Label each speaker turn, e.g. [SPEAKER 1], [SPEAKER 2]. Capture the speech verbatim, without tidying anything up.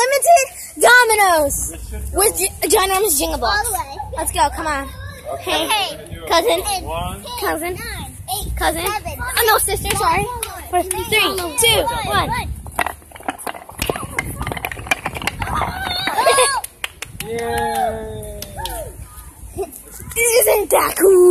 [SPEAKER 1] unlimited Dominos with J ginormous jingle balls. Let's go, come on. Hey, cousin, cousin, cousin. Oh no, sister, sorry. For three, two, one.
[SPEAKER 2] Yay!
[SPEAKER 1] Isn't that cool?